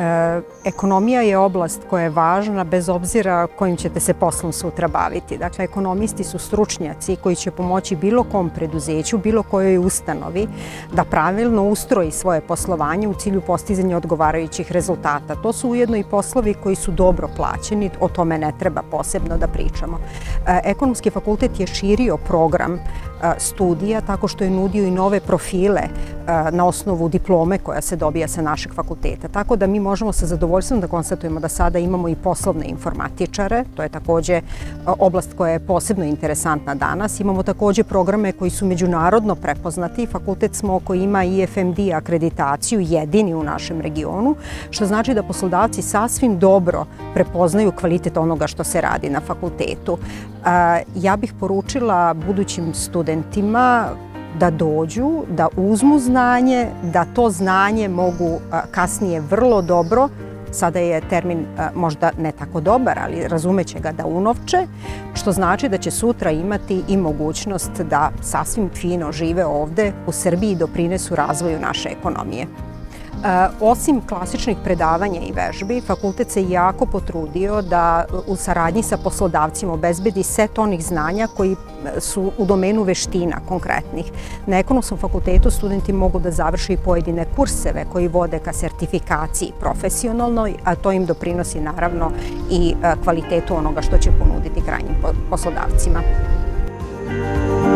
Ekonomija je oblast koja je važna bez obzira kojim ćete se poslom sutra baviti. Dakle, ekonomisti su stručnjaci koji će pomoći bilo kom preduzeću, bilo kojoj ustanovi da pravilno ustroji svoje poslovanje u cilju postizanja odgovarajućih rezultata. To su ujedno i poslovi koji su dobro plaćeni, o tome ne treba posebno da pričamo. Ekonomski fakultet je širio program studija tako što je nudio i nove profile na osnovu diplome koja se dobija sa našeg fakulteta. Tako da mi možemo sa zadovoljstvom da konstatujemo da sada imamo i poslovne informatičare, to je takođe oblast koja je posebno interesantna danas. Imamo takođe programe koji su međunarodno prepoznati. Fakultet smo koji ima IFMD akreditaciju, jedini u našem regionu, što znači da poslodavci sasvim dobro prepoznaju kvalitet onoga što se radi na fakultetu. Ja bih poručila budućim studentima da dođu, da uzmu znanje, da to znanje mogu kasnije vrlo dobro, sada je termin možda ne tako dobar, ali razumeće ga, da unovče, što znači da će sutra imati i mogućnost da sasvim fino žive ovde u Srbiji i doprinesu razvoju naše ekonomije. Osim klasičnih predavanja i vežbi, fakultet se jako potrudio da u saradnji sa poslodavcima obezbedi set onih znanja koji su u domenu veština konkretnih. Na Ekonomskom fakultetu studenti mogu da završe i pojedine kurseve koji vode ka sertifikaciji profesionalnoj, a to im doprinosi naravno i kvalitetu onoga što će ponuditi krajnjim poslodavcima.